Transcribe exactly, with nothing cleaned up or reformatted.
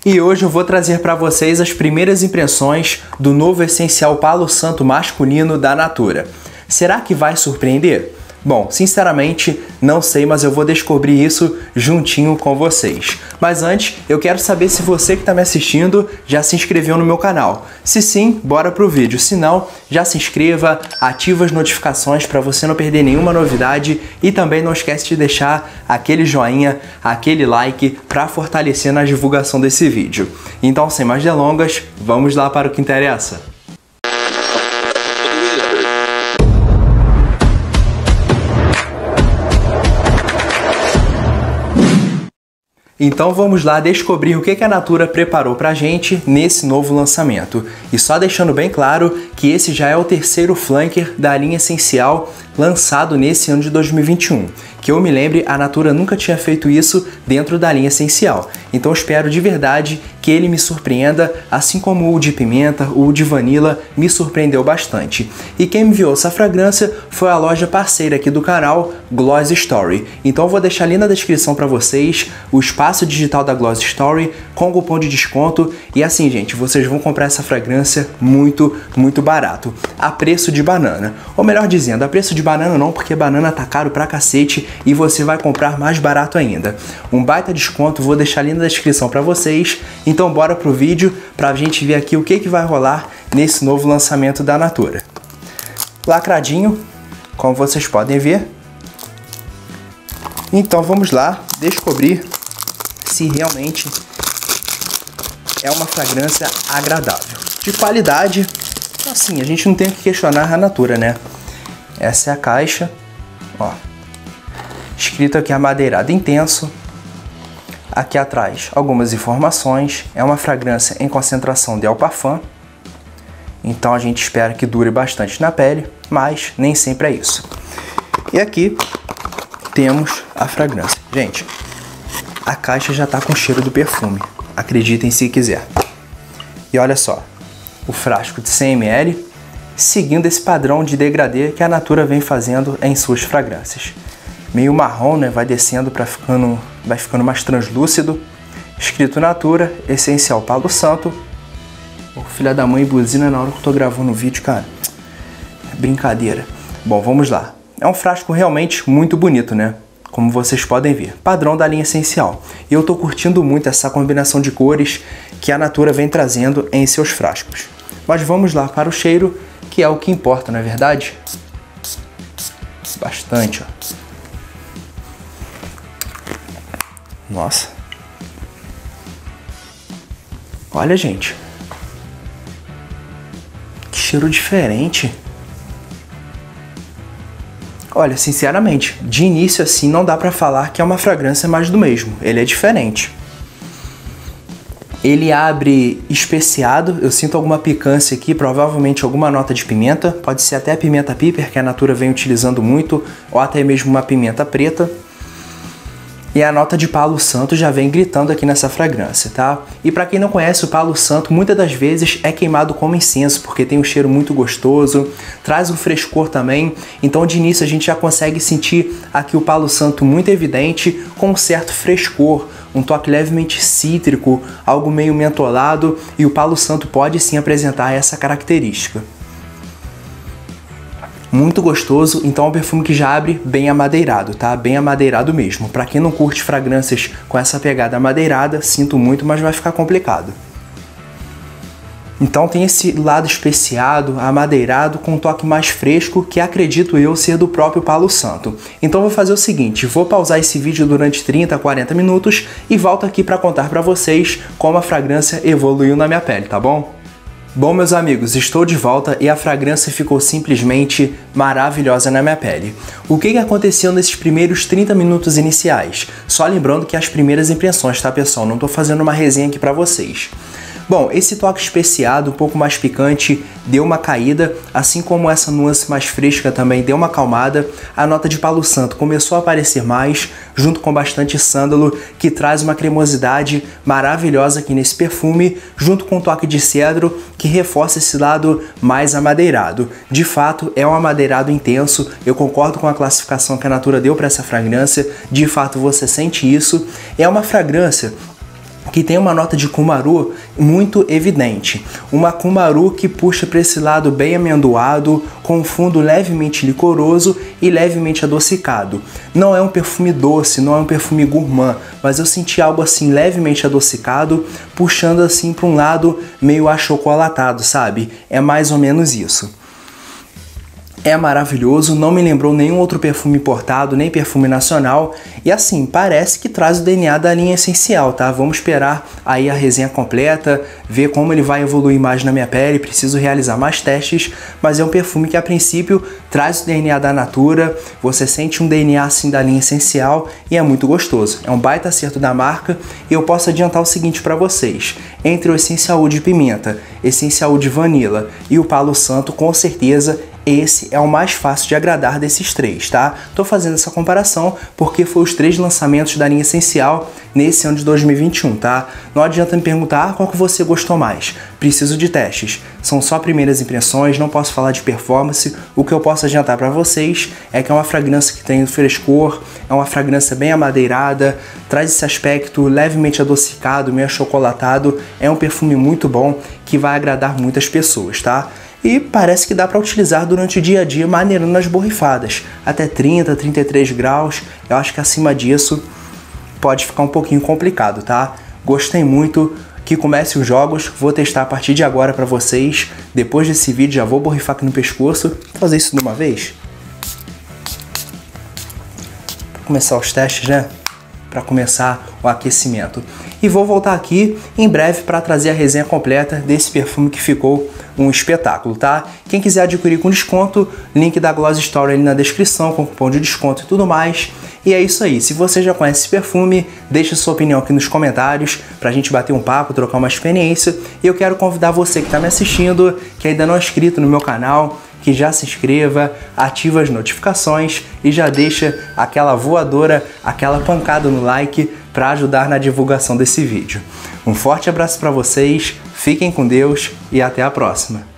E hoje eu vou trazer para vocês as primeiras impressões do novo essencial Palo Santo masculino da Natura. Será que vai surpreender? Bom, sinceramente, não sei, mas eu vou descobrir isso juntinho com vocês. Mas antes, eu quero saber se você que está me assistindo já se inscreveu no meu canal. Se sim, bora pro vídeo. Se não, já se inscreva, ativa as notificações para você não perder nenhuma novidade e também não esquece de deixar aquele joinha, aquele like para fortalecer na divulgação desse vídeo. Então, sem mais delongas, vamos lá para o que interessa. Então vamos lá descobrir o que a Natura preparou pra gente nesse novo lançamento. E só deixando bem claro que esse já é o terceiro flanker da linha essencial lançado nesse ano de dois mil e vinte e um. Que eu me lembre, a Natura nunca tinha feito isso dentro da linha essencial. Então eu espero de verdade que ele me surpreenda, assim como o de pimenta, o de vanilla me surpreendeu bastante. E quem me enviou essa fragrância foi a loja parceira aqui do canal, Gloss Story. Então eu vou deixar ali na descrição para vocês o espaço digital da Gloss Story com cupom de desconto. E assim, gente, vocês vão comprar essa fragrância muito, muito barato, a preço de banana. Ou melhor dizendo, a preço de banana não, porque banana tá caro pra cacete e você vai comprar mais barato ainda. Um baita desconto, vou deixar ali na descrição para vocês. Então bora pro vídeo pra gente ver aqui o que, que vai rolar nesse novo lançamento da Natura. Lacradinho, como vocês podem ver. Então vamos lá descobrir se realmente é uma fragrância agradável. De qualidade, assim, a gente não tem que questionar a Natura, né? Essa é a caixa, ó. Escrito aqui amadeirado intenso. Aqui atrás algumas informações. É uma fragrância em concentração de alpafã. Então a gente espera que dure bastante na pele, mas nem sempre é isso. E aqui temos a fragrância. Gente, a caixa já tá com cheiro do perfume. Acreditem se quiser. E olha só, o frasco de cem mililitros, seguindo esse padrão de degradê que a Natura vem fazendo em suas fragrâncias. Meio marrom, né? Vai descendo para ficando, vai ficando mais translúcido. Escrito Natura, essencial Palo Santo. O filho da mãe buzina na hora que eu tô gravando o vídeo, cara. É brincadeira. Bom, vamos lá. É um frasco realmente muito bonito, né? Como vocês podem ver. Padrão da linha essencial. E eu tô curtindo muito essa combinação de cores que a Natura vem trazendo em seus frascos. Mas vamos lá para o cheiro, que é o que importa, não é verdade? Bastante, ó. Nossa. Olha, gente. Que cheiro diferente. Olha, sinceramente, de início assim não dá pra falar que é uma fragrância mais do mesmo. Ele é diferente. Ele abre especiado, eu sinto alguma picância aqui, provavelmente alguma nota de pimenta. Pode ser até a pimenta piper, que a Natura vem utilizando muito, ou até mesmo uma pimenta preta. E a nota de Palo Santo já vem gritando aqui nessa fragrância, tá? E para quem não conhece, o Palo Santo muitas das vezes é queimado como incenso, porque tem um cheiro muito gostoso, traz um frescor também. Então de início a gente já consegue sentir aqui o Palo Santo muito evidente, com um certo frescor, um toque levemente cítrico, algo meio mentolado, e o Palo Santo pode sim apresentar essa característica. Muito gostoso, então é um perfume que já abre bem amadeirado, tá? Bem amadeirado mesmo. Pra quem não curte fragrâncias com essa pegada amadeirada, sinto muito, mas vai ficar complicado. Então tem esse lado especiado, amadeirado, com um toque mais fresco, que acredito eu ser do próprio Palo Santo. Então vou fazer o seguinte, vou pausar esse vídeo durante trinta a quarenta minutos e volto aqui para contar para vocês como a fragrância evoluiu na minha pele, tá bom? Bom, meus amigos, estou de volta e a fragrância ficou simplesmente maravilhosa na minha pele. O que que aconteceu nesses primeiros trinta minutos iniciais? Só lembrando que as primeiras impressões, tá, pessoal? Não estou fazendo uma resenha aqui para vocês. Bom, esse toque especiado, um pouco mais picante, deu uma caída, assim como essa nuance mais fresca também deu uma acalmada. A nota de Palo Santo começou a aparecer mais, junto com bastante sândalo, que traz uma cremosidade maravilhosa aqui nesse perfume, junto com um toque de cedro, que reforça esse lado mais amadeirado. De fato, é um amadeirado intenso, eu concordo com a classificação que a Natura deu para essa fragrância, de fato você sente isso. É uma fragrância que tem uma nota de cumaru muito evidente. Uma cumaru que puxa para esse lado bem amendoado, com um fundo levemente licoroso e levemente adocicado. Não é um perfume doce, não é um perfume gourmand, mas eu senti algo assim levemente adocicado, puxando assim para um lado meio achocolatado, sabe? É mais ou menos isso. É maravilhoso, não me lembrou nenhum outro perfume importado, nem perfume nacional. E assim, parece que traz o D N A da linha essencial, tá? Vamos esperar aí a resenha completa, ver como ele vai evoluir mais na minha pele. Preciso realizar mais testes, mas é um perfume que a princípio traz o D N A da Natura. Você sente um D N A assim da linha essencial e é muito gostoso. É um baita acerto da marca e eu posso adiantar o seguinte para vocês. Entre o Essencial de Pimenta, Essencial de Vanilla e o Palo Santo, com certeza esse é o mais fácil de agradar desses três, tá? Tô fazendo essa comparação porque foi os três lançamentos da linha essencial nesse ano de dois mil e vinte e um, tá? Não adianta me perguntar qual que você gostou mais. Preciso de testes. São só primeiras impressões, não posso falar de performance. O que eu posso adiantar para vocês é que é uma fragrância que tem frescor, é uma fragrância bem amadeirada, traz esse aspecto levemente adocicado, meio achocolatado. É um perfume muito bom que vai agradar muitas pessoas, tá? E parece que dá para utilizar durante o dia a dia maneirando nas borrifadas. Até trinta, trinta e três graus, eu acho que acima disso pode ficar um pouquinho complicado, tá? Gostei muito, que comece os jogos, vou testar a partir de agora para vocês. Depois desse vídeo já vou borrifar aqui no pescoço. Vou fazer isso de uma vez. Para começar os testes, né? Para começar o aquecimento. E vou voltar aqui em breve para trazer a resenha completa desse perfume que ficou um espetáculo, tá? Quem quiser adquirir com desconto, link da Gloss Story ali na descrição, com cupom de desconto e tudo mais. E é isso aí, se você já conhece esse perfume, deixa sua opinião aqui nos comentários pra gente bater um papo, trocar uma experiência. E eu quero convidar você que tá me assistindo, que ainda não é inscrito no meu canal, que já se inscreva, ativa as notificações e já deixa aquela voadora, aquela pancada no like para ajudar na divulgação desse vídeo. Um forte abraço para vocês, fiquem com Deus e até a próxima!